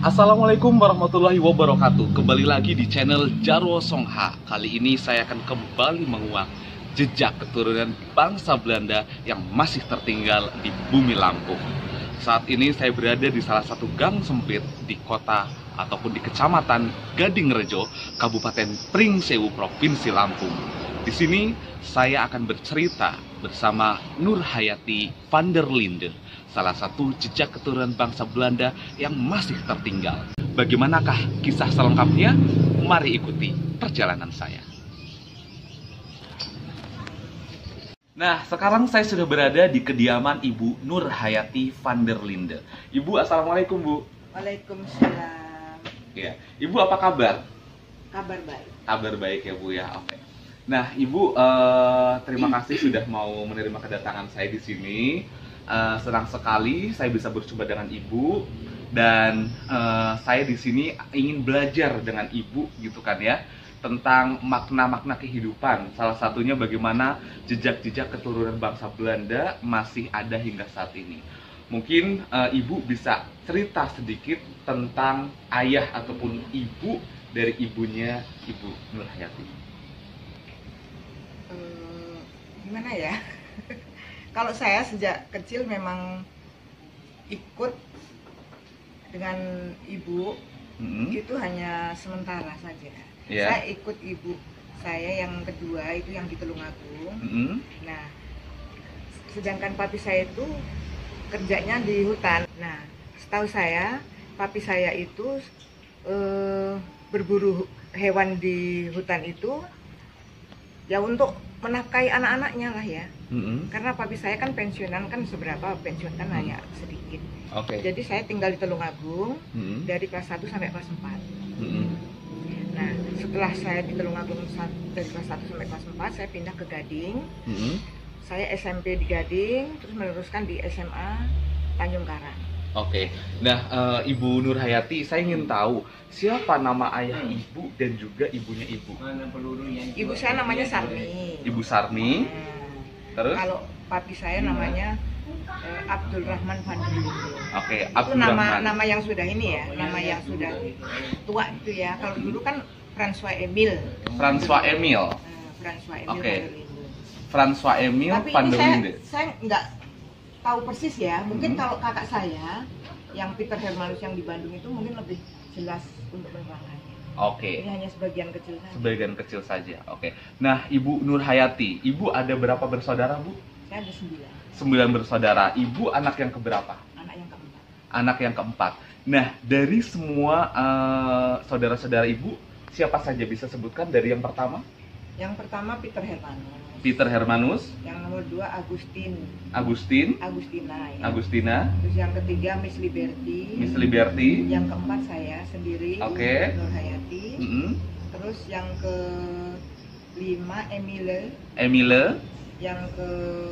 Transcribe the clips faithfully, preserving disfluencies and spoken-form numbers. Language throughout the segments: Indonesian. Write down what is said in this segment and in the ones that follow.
Assalamualaikum warahmatullahi wabarakatuh. Kembali lagi di channel Jarwo Songha. Kali ini saya akan kembali menguak jejak keturunan bangsa Belanda yang masih tertinggal di bumi Lampung. Saat ini saya berada di salah satu gang sempit di kota ataupun di kecamatan Gadingrejo, Kabupaten Pringsewu, Provinsi Lampung. Di sini saya akan bercerita bersama Nur Hayati van der Linde, salah satu jejak keturunan bangsa Belanda yang masih tertinggal. Bagaimanakah kisah selengkapnya? Mari ikuti perjalanan saya. Nah, sekarang saya sudah berada di kediaman Ibu Nur Hayati van der Linde. Ibu, assalamualaikum, Bu. Waalaikumsalam. Ya, Ibu apa kabar? Kabar baik. Kabar baik ya, Bu ya. Oke. Nah, Ibu, eh, terima kasih sudah mau menerima kedatangan saya di sini. Uh, senang sekali saya bisa berjumpa dengan Ibu, dan uh, saya di sini ingin belajar dengan Ibu gitu kan ya, tentang makna-makna kehidupan. Salah satunya bagaimana jejak-jejak keturunan bangsa Belanda masih ada hingga saat ini. Mungkin uh, Ibu bisa cerita sedikit tentang ayah ataupun ibu dari ibunya Ibu Nur Hayati. Hmm, gimana ya? Kalau saya sejak kecil memang ikut dengan ibu, mm-hmm. itu hanya sementara saja. Yeah. Saya ikut ibu saya yang kedua itu yang di Tulungagung. Mm-hmm. Nah, sedangkan papi saya itu kerjanya di hutan. Nah, setahu saya papi saya itu eh, berburu hewan di hutan itu ya untuk menafkahi anak-anaknya lah ya. Mm-hmm. Karena papi saya kan pensiunan, kan seberapa pensiun kan mm-hmm. hanya sedikit. Okay. Jadi saya tinggal di Tulungagung mm-hmm. dari kelas satu sampai kelas empat. Mm-hmm. Nah, setelah saya di Tulungagung dari kelas satu sampai kelas empat, saya pindah ke Gading. Mm-hmm. Saya S M P di Gading, terus meneruskan di S M A Tanjung Karang. Oke, okay. Nah uh, Ibu Nur Hayati, saya ingin tahu siapa nama ayah ibu dan juga ibunya ibu. Ibu saya namanya Sarmi. Ibu Sarmi. Hmm. Terus? Kalau papi saya namanya eh, Abdul Rahman van der Linde. Oke, okay, Abdul Itu nama Rahman. Nama yang sudah ini ya, nama yang sudah tua itu ya. Kalau dulu kan François Emil. François Emil. Uh, François Emil okay. van der Linde. François Emil van der Linde. Saya, saya nggak tahu persis ya, mungkin hmm. kalau kakak saya yang Peter Hermanus yang di Bandung itu mungkin lebih jelas untuk penerangannya. Oke. Okay. Ini hanya sebagian kecil saja. Sebagian kecil saja. Oke. Okay. Nah, Ibu Nur Hayati, Ibu ada berapa bersaudara, Bu? Saya ada sembilan. Sembilan bersaudara. Ibu anak yang keberapa? Anak yang keempat. Anak yang keempat. Nah, dari semua uh, saudara-saudara Ibu, siapa saja bisa sebutkan dari yang pertama? Yang pertama Peter Hermanus. Peter Hermanus. Yang nomor dua Agustin. Agustin. Agustina. Ya. Agustina. Terus yang ketiga Miss Liberty. Miss Liberty. Yang keempat saya sendiri. Oke. Okay. Nur Hayati. Mm-hmm. Terus yang ke lima Emile. Emile. Yang ke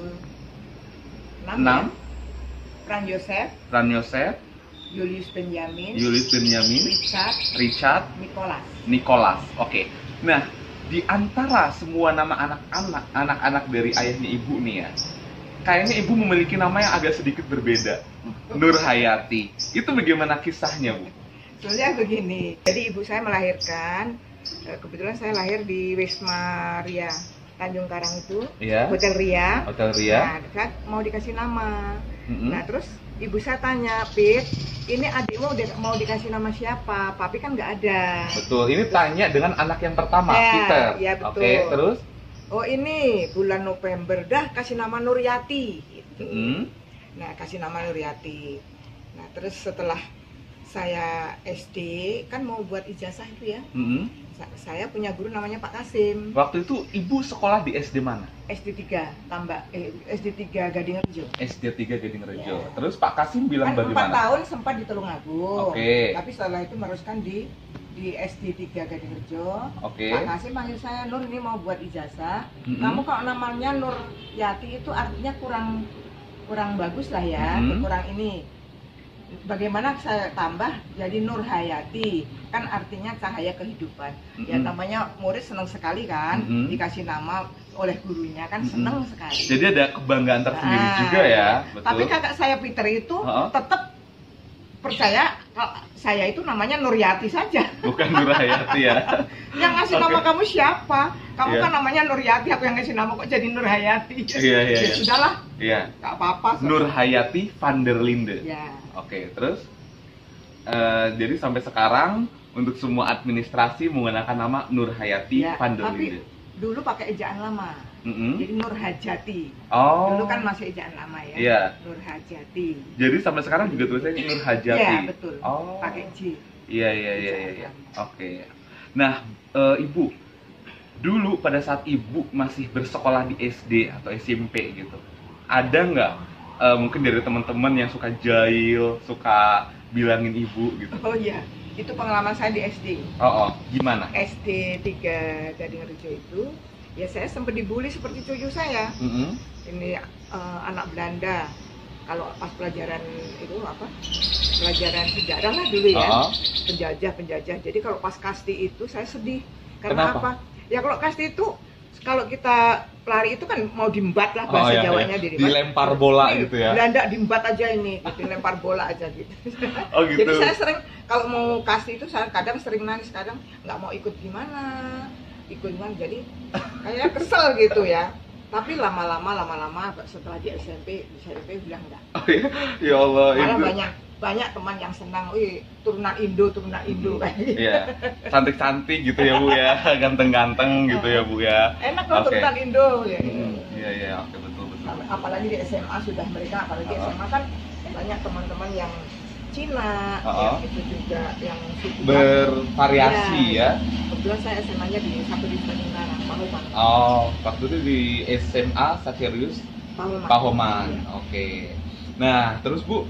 enam. enam. Ya. Fran Joseph. Fran Joseph. Julius Benjamin. Julius Benjamin. Richard. Richard. Nicholas. Nicholas. Oke. Okay. Nah, di antara semua nama anak-anak, anak-anak dari ayahnya ibu nih ya, kayaknya ibu memiliki nama yang agak sedikit berbeda. Nur Hayati. Itu bagaimana kisahnya, Bu? Soalnya begini, jadi ibu saya melahirkan, kebetulan saya lahir di Wisma Ria Tanjung Karang itu, ya. Hotel Ria. Hotel Ria. Nah, saya mau dikasih nama. Mm-hmm. Nah, terus ibu saya tanya, Pit, ini adikmu udah mau dikasih nama siapa? Papi kan nggak ada. Betul, ini terus, tanya dengan anak yang pertama, ya, Peter. Ya, betul. Oke, terus? Oh, ini bulan November, dah kasih nama Nuryati. Gitu. Mm-hmm. Nah, kasih nama Nuryati. Nah, terus setelah saya S D, kan mau buat ijazah itu ya. Mm-hmm. Saya punya guru namanya Pak Kasim. Waktu itu ibu sekolah di S D mana? S D tiga, tambah eh, S D tiga Gadingrejo. S D tiga Gadingrejo. Ya. Terus Pak Kasim bilang kan bagaimana? empat tahun sempat di Tulungagung. Oke. Okay. Tapi setelah itu meneruskan di di S D tiga Gadingrejo. Oke. Okay. Pak Kasim panggil saya, Nur, ini mau buat ijazah. Mm-hmm. Kamu kalau namanya Nur Yati itu artinya kurang kurang bagus lah ya, mm-hmm. kurang ini. Bagaimana saya tambah jadi Nur Hayati, kan artinya cahaya kehidupan. Mm-hmm. Ya namanya murid senang sekali kan, mm-hmm. dikasih nama oleh gurunya kan, mm-hmm. senang sekali. Jadi ada kebanggaan tersendiri nah, juga ya. Betul. Tapi kakak saya Peter itu uh-huh. tetap percaya kalau saya itu namanya Nuryati saja. Bukan Nurhayati ya. Yang ngasih Okay. nama kamu siapa? Kamu Yeah. kan namanya Nuryati, aku yang ngasih nama kok jadi Nurhayati. Iya, iya, Ya iya. sudahlah, Iya. nggak apa-apa. so. Nurhayati van der Linde. Ya. Oke, terus eh, jadi sampai sekarang untuk semua administrasi menggunakan nama Nurhayati Ya, van der tapi Linde. dulu pakai ejaan lama. Mm-mm. Jadi Nurhajati. Oh. Dulu kan masih ejaan lama ya. Iya. Nurhajati. Jadi sampai sekarang juga tulisannya Nurhajati. Iya, betul. Oh. Pakai J. Iya, iya, iya, iya. iya. Oke. Nah, eh, Ibu, dulu pada saat Ibu masih bersekolah di S D atau S M P gitu, ada nggak eh, mungkin dari teman-teman yang suka jahil, suka bilangin Ibu gitu? Oh iya, itu pengalaman saya di S D. Oh, oh. Gimana? S D tiga Gading Rejo itu, ya saya sempat dibully seperti cucu saya. Mm-mm. Ini eh, anak Belanda. Kalau pas pelajaran itu apa? Pelajaran sejarah lah dulu ya. Oh, oh. Penjajah-penjajah. Jadi kalau pas kasti itu saya sedih. Kenapa? Karena apa? Ya kalau kasti itu kalau kita lari itu kan mau dimbat lah bahasa Oh, iya, Jawanya iya. dimbat. Dilempar bola Ini gitu ya. Belanda dimbat aja ini, gitu, dilempar bola aja gitu. Oh gitu. Jadi saya sering kalau mau kasti itu saya kadang sering nangis, kadang nggak mau ikut gimana, ikut gimana. Jadi kayak kesel gitu ya. Tapi lama-lama lama-lama setelah di S M P, di S M P bilang enggak. Oh, iya. Ya Allah Malah itu. banyak banyak teman yang senang, wih turunan Indo, turunan Indo kayak gitu. Iya. Cantik-cantik gitu ya, Bu ya. Ganteng-ganteng gitu ya, Bu ya. Enak loh Oke. turunan Indo ya. Hmm, Iya, iya, oke, betul, betul. Apalagi di S M A sudah mereka, apalagi Uh-uh. S M A kan banyak teman-teman yang Cina, Uh-uh. ya, itu juga yang suku Bervariasi ya. Kebetulan saya S M A-nya di satu di Tanjung Pahoman. Oh, waktu itu di S M A Satyarius Pahoman. Pahoman. Iya. Oke. Nah, terus Bu,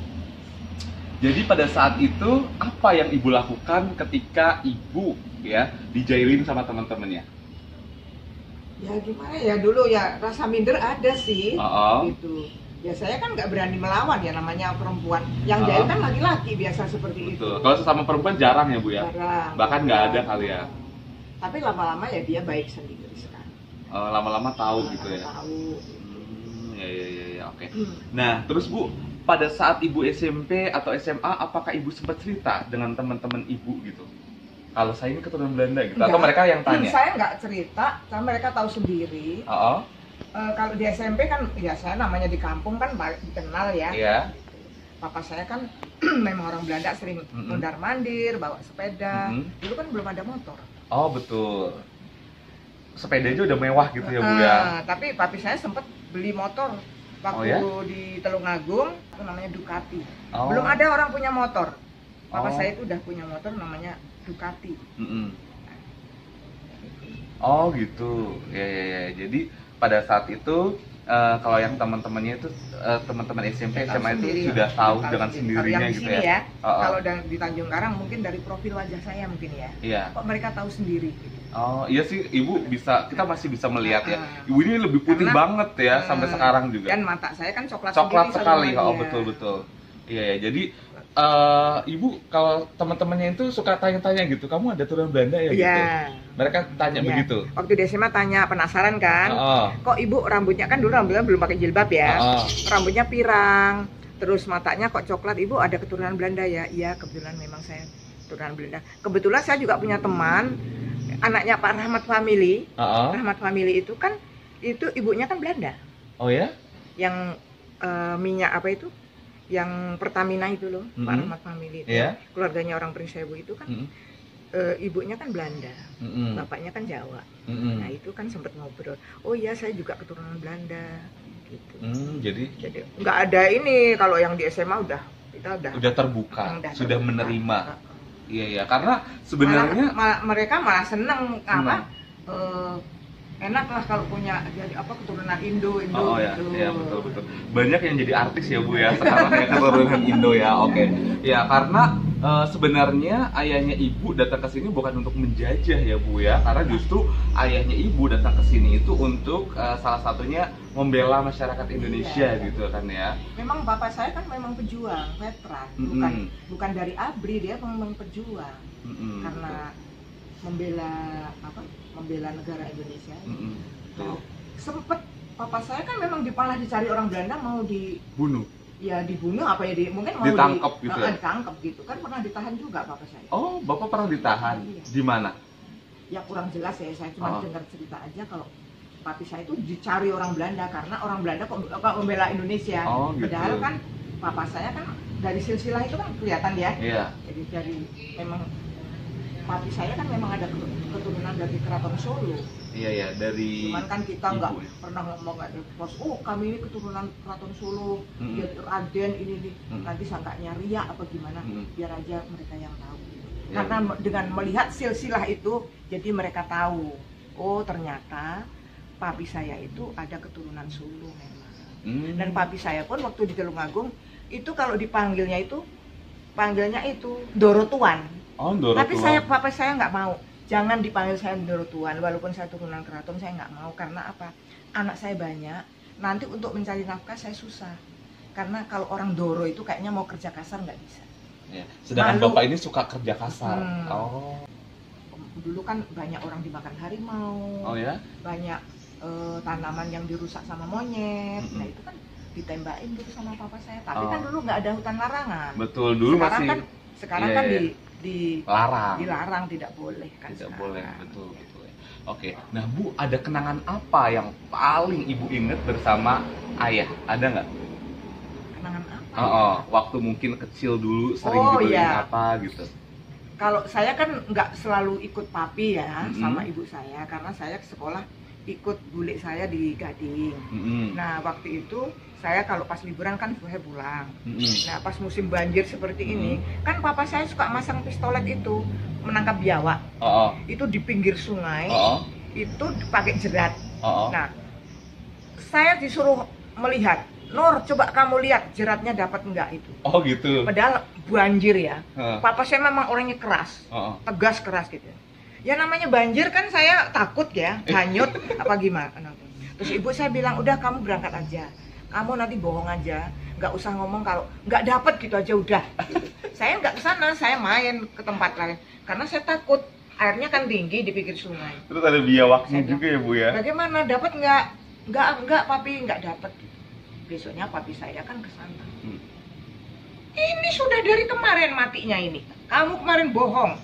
jadi pada saat itu apa yang Ibu lakukan ketika Ibu ya dijailin sama teman-temannya? Ya gimana ya, dulu ya rasa minder ada sih. Uh-uh. Gitu. Ya saya kan nggak berani melawan, ya namanya perempuan. Yang Uh-uh. jahil kan laki-laki biasa seperti itu. Betul. Kalau sesama perempuan jarang ya, Bu ya. Jarang. Bahkan nggak ada Jarang. kali ya. Tapi lama-lama ya dia baik sendiri sekarang. Eh, lama-lama tahu gitu ya. Tahu. Hmm, ya, ya, ya, ya, oke. Hmm. Nah, terus Bu, pada saat Ibu S M P atau S M A, apakah Ibu sempat cerita dengan teman-teman Ibu gitu? Kalau saya ini keturunan Belanda gitu, atau Enggak. mereka yang tanya? Saya nggak cerita, karena mereka tahu sendiri. Oh, Eh, kalau di S M P kan, ya saya namanya di kampung kan ba- dikenal ya. iya. Papa saya kan memang orang Belanda, sering Mm-mm. mondar mandir, bawa sepeda. Mm-mm. Dulu kan belum ada motor. Oh, betul. Sepeda aja udah mewah gitu ya, Bu Ah, ya. Tapi papi saya sempat beli motor waktu Oh, ya? di Telungagung, itu namanya Ducati. Oh. Belum ada orang punya motor. Papa Oh. saya itu udah punya motor namanya Ducati. Mm-mm. Oh, gitu. Ya, ya, ya. Jadi pada saat itu eh, kalau yang teman-temannya itu eh, teman-teman S M P, S M A itu Sendiri, sudah ya. tahu Tahu dengan sendiri. sendirinya Kalau yang di gitu sini ya. ya. Oh, oh. Kalau dan di Tanjung Karang mungkin dari profil wajah saya mungkin ya. Iya. Kok mereka tahu sendiri gitu. Oh, iya sih, Ibu bisa, kita masih bisa melihat ya. Ah. Ibu ini lebih putih Karena, banget ya sampai Hmm, sekarang juga. Dan mata saya kan coklat, Coklat sendiri sekali. sama Oh, dia. betul betul. Iya ya. Jadi eh, Ibu kalau teman-temannya itu suka tanya-tanya gitu, kamu ada turunan Belanda ya gitu. Iya. Mereka tanya Iya. begitu. Waktu di S M A tanya, penasaran kan? Oh, Kok ibu rambutnya, kan dulu rambutnya belum pakai jilbab ya? oh. Rambutnya pirang, terus matanya kok coklat. Ibu ada keturunan Belanda ya? Iya, kebetulan memang saya keturunan Belanda. Kebetulan saya juga punya teman, anaknya Pak Rahmat Family. Oh, oh. Rahmat Family itu kan, itu ibunya kan Belanda. Oh ya? Yang eh, minyak apa itu? Yang Pertamina itu loh, Pak Mm-mm. Rahmat Family itu. Iya. Keluarganya orang Prinsewu itu kan, Mm-mm. eh, ibunya kan Belanda, Mm-mm. bapaknya kan Jawa. Mm-mm. Nah itu kan sempat ngobrol, oh iya saya juga keturunan Belanda gitu. Hmm, jadi Jadi nggak ada ini, kalau yang di S M A udah kita udah udah terbuka, udah sudah terbuka. menerima. Heeh. Iya ya, karena sebenarnya Malah- malah- mereka malah seneng Senang. apa eh, enak lah kalau punya jadi apa keturunan Indo Indo Oh ya, gitu. ya betul betul. Banyak yang jadi artis ya Bu ya sekarang ya keturunan Indo ya. Oke. Ya karena eh, sebenarnya ayahnya Ibu datang ke sini bukan untuk menjajah ya Bu ya, karena justru ayahnya Ibu datang ke sini itu untuk eh, salah satunya membela masyarakat Indonesia Iya. gitu kan ya. Memang bapak saya kan memang pejuang, veteran, bukan Mm-mm. bukan dari ABRI, dia memang pejuang Mm-mm, karena membela apa membela negara Indonesia. betul. Mm-mm, betul. Nah, sempet papa saya kan memang dipalah dicari orang Belanda mau di Bunuh. Ya dibunuh apa ya, di, mungkin mau ditangkap di, gitu uh, ya? ditangkap gitu kan, pernah ditahan juga papa saya. Oh, bapak pernah ditahan? Iya. Di mana? Ya kurang jelas ya, saya cuma oh. dengar cerita aja kalau papi saya itu dicari orang Belanda karena orang Belanda kok, kok membela Indonesia. Oh, gitu. Padahal kan papa saya kan dari silsilah itu kan kelihatan ya. Iya. Jadi dari memang papi saya kan memang ada keturunan dari Keraton Solo. Iya ya, dari cuman kan kita nggak ya? pernah ngomong nggak pos, oh kami ini keturunan Keraton Solo, hmm. dia Raden ini nih, hmm. nanti sangkanya ria apa gimana, hmm. biar aja mereka yang tahu. Ya. Karena dengan melihat silsilah itu, jadi mereka tahu, oh ternyata papi saya itu ada keturunan Solo memang. Hmm. Dan papi saya pun waktu di Tulungagung itu kalau dipanggilnya itu, panggilnya itu Dorotuan. Oh, Dorotuan. Tapi saya papi saya nggak mau. Jangan dipanggil saya Dorotuan, walaupun saya turunan keraton, saya nggak mau. Karena apa? Anak saya banyak, nanti untuk mencari nafkah saya susah. Karena kalau orang Doro itu kayaknya mau kerja kasar nggak bisa. Ya. Sedangkan Malu. Bapak ini suka kerja kasar. Hmm. Oh. Dulu kan banyak orang dimakan harimau. Oh ya? Banyak uh, tanaman yang dirusak sama monyet. Mm-hmm. Nah itu kan ditembakin gitu sama papa saya. Tapi oh. kan dulu nggak ada hutan larangan. Betul, dulu sekarang masih. Kan, sekarang yeah, kan di di larang, dilarang, tidak boleh kan, tidak sekarang. boleh, betul betul. Oke, nah Bu, ada kenangan apa yang paling Ibu ingat bersama ayah? Ada nggak? Kenangan apa? Oh, oh, waktu mungkin kecil dulu sering oh, dibeliin iya. apa gitu? Kalau saya kan nggak selalu ikut papi ya, mm-hmm. sama ibu saya, karena saya ke sekolah ikut bule saya di Gading. Mm-hmm. Nah waktu itu saya kalau pas liburan kan saya pulang. Mm-hmm. Nah pas musim banjir seperti mm-hmm. ini, kan papa saya suka masang pistolet itu menangkap biawak. Oh, oh. Itu di pinggir sungai, oh, oh. itu pakai jerat. Oh, oh. Nah saya disuruh melihat, Nur coba kamu lihat jeratnya dapat enggak itu. Oh gitu. Padahal banjir ya. Uh. Papa saya memang orangnya keras, oh, oh. tegas keras gitu. Ya namanya banjir kan saya takut ya, hanyut apa gimana. Terus ibu saya bilang, udah kamu berangkat aja, kamu nanti bohong aja, nggak usah ngomong kalau nggak dapet gitu aja udah. Saya nggak kesana, saya main ke tempat lain karena saya takut, airnya kan tinggi di pinggir sungai. Terus ada biawaknya juga ya Bu ya? Bagaimana, dapat nggak? Nggak, nggak papi, nggak dapet. Besoknya papi saya kan kesana. Hmm. Ini sudah dari kemarin matinya ini, kamu kemarin bohong.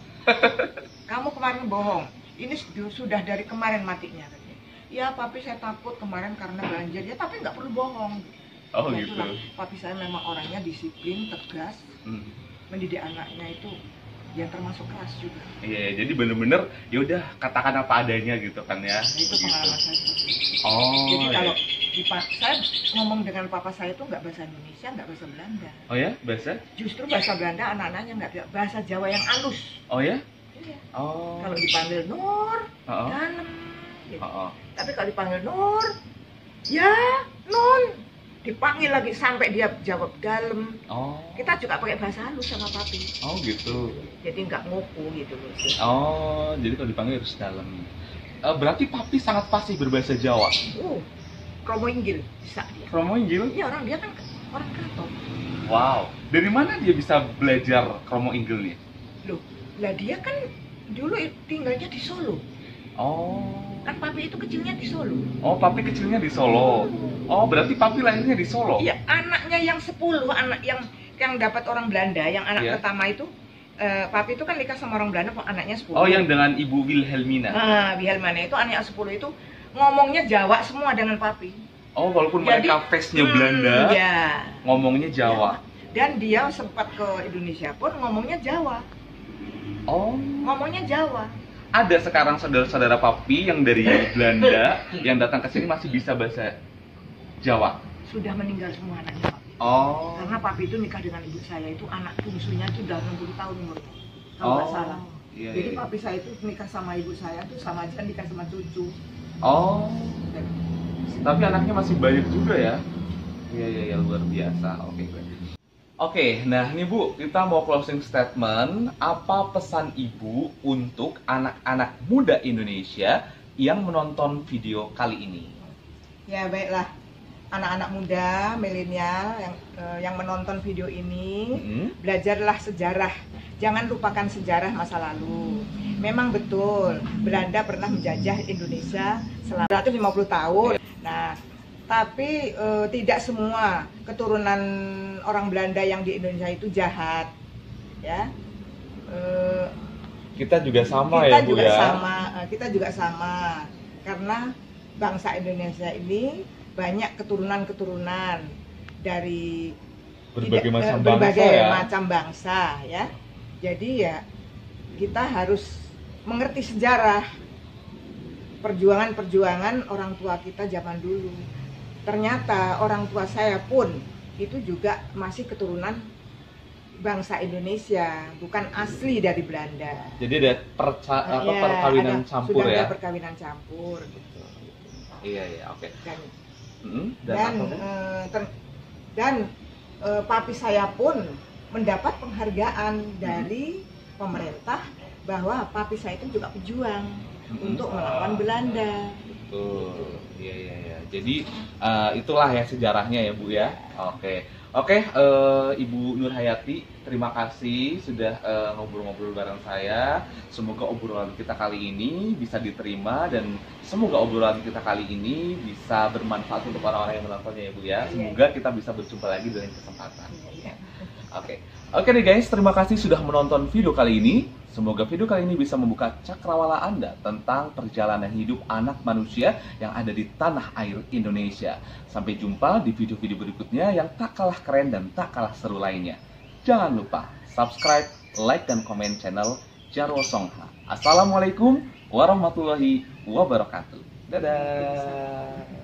Kamu kemarin bohong, ini sudah dari kemarin matinya. Ya papi saya takut kemarin karena banjir, ya tapi nggak perlu bohong. Oh ya, gitu. Itulah. Papi saya memang orangnya disiplin, tegas, hmm. mendidik anaknya itu yang termasuk keras juga. Iya, jadi bener-bener yaudah katakan apa adanya gitu kan ya. Nah, itu pengalaman saya. Oh. Jadi iya. kalau di, saya ngomong dengan papa saya itu nggak bahasa Indonesia, nggak bahasa Belanda. Oh ya, bahasa? Justru bahasa Belanda anak-anaknya nggak, bahasa Jawa yang halus. Oh ya? Iya. Oh. Kalau dipanggil Nur, oh. dalam. Gitu. Oh. Tapi kalau dipanggil Nur, ya Nun, dipanggil lagi sampai dia jawab dalam. Oh. Kita juga pakai bahasa halus sama papi. Oh gitu. Jadi nggak ngopo gitu loh. Oh, jadi kalau dipanggil harus dalam. Uh, berarti papi sangat fasih berbahasa Jawa. Oh, Kromo Inggil bisa dia. Kromo Inggil? Iya, orang dia kan orang Keraton. Wow. Dari mana dia bisa belajar Kromo Inggil nih? Loh, lah dia kan dulu tinggalnya di Solo. Oh. Kan papi itu kecilnya di Solo. Oh, papi kecilnya di Solo. Oh, berarti papi lahirnya di Solo. Iya, anaknya yang sepuluh, anak yang yang dapat orang Belanda, yang anak yeah. pertama itu, uh, papi itu kan nikah sama orang Belanda, anaknya sepuluh. Oh, yang dengan Ibu Wilhelmina. Nah, Wilhelmina itu anaknya sepuluh itu ngomongnya Jawa semua dengan papi. Oh, walaupun jadi, mereka face-nya hmm, Belanda, ya. ngomongnya Jawa. Dan dia sempat ke Indonesia pun ngomongnya Jawa. Oh, ngomongnya Jawa. Ada sekarang saudara-saudara papi yang dari Belanda yang datang ke sini masih bisa bahasa Jawa. Sudah meninggal semua anaknya papi. Oh. Karena papi itu nikah dengan ibu saya itu anak bungsunya itu udah enam puluh tahun umurnya. Kalau nggak oh. salah. Iya, Jadi iya. papi saya itu nikah sama ibu saya tuh sama aja nikah sama cucu. Oh. Dan, tapi anaknya masih banyak juga ya. Iya iya ya, luar biasa. Oke, okay, Oke, nah ini Bu, kita mau closing statement. Apa pesan Ibu untuk anak-anak muda Indonesia yang menonton video kali ini? Ya baiklah, anak-anak muda, milenial yang uh, yang menonton video ini, mm-hmm. belajarlah sejarah. Jangan lupakan sejarah masa lalu. Memang betul, Belanda pernah menjajah Indonesia selama seratus lima puluh tahun. Nah, Tapi uh, tidak semua keturunan orang Belanda yang di Indonesia itu jahat, ya. Uh, kita juga sama kita ya Bu juga ya. Sama, uh, kita juga sama, karena bangsa Indonesia ini banyak keturunan-keturunan dari berbagai tidak, macam uh, bangsa berbagai ya. macam bangsa, ya. Jadi ya kita harus mengerti sejarah perjuangan-perjuangan orang tua kita zaman dulu. Ternyata orang tua saya pun itu juga masih keturunan bangsa Indonesia, bukan asli dari Belanda. Jadi ada perca apa, ya, perkawinan ada, campur sudah ya? Ada perkawinan campur gitu. Iya iya oke. Okay. Dan hmm, dan dan, apa, uh, ter- dan uh, papi saya pun mendapat penghargaan hmm. dari pemerintah bahwa papi saya itu juga pejuang hmm. untuk melawan Belanda. Betul, iya iya iya. Jadi uh, itulah ya sejarahnya ya Bu ya. Oke, oke uh, Ibu Nur Hayati, terima kasih sudah uh, ngobrol-ngobrol bareng saya. Semoga obrolan kita kali ini bisa diterima dan semoga obrolan kita kali ini bisa bermanfaat untuk orang-orang yang menontonnya ya Bu ya. Semoga kita bisa berjumpa lagi dengan kesempatan. Oke, oke nih guys, terima kasih sudah menonton video kali ini. Semoga video kali ini bisa membuka cakrawala Anda tentang perjalanan hidup anak manusia yang ada di tanah air Indonesia. Sampai jumpa di video-video berikutnya yang tak kalah keren dan tak kalah seru lainnya. Jangan lupa subscribe, like, dan komen channel Jarwo Songha. Assalamualaikum warahmatullahi wabarakatuh. Dadah.